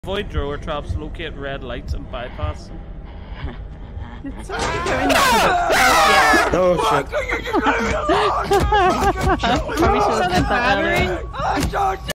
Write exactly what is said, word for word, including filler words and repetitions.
Avoid drawer traps, locate red lights and bypass them. It's already doing that. Oh shit. Probably should have put that earlier.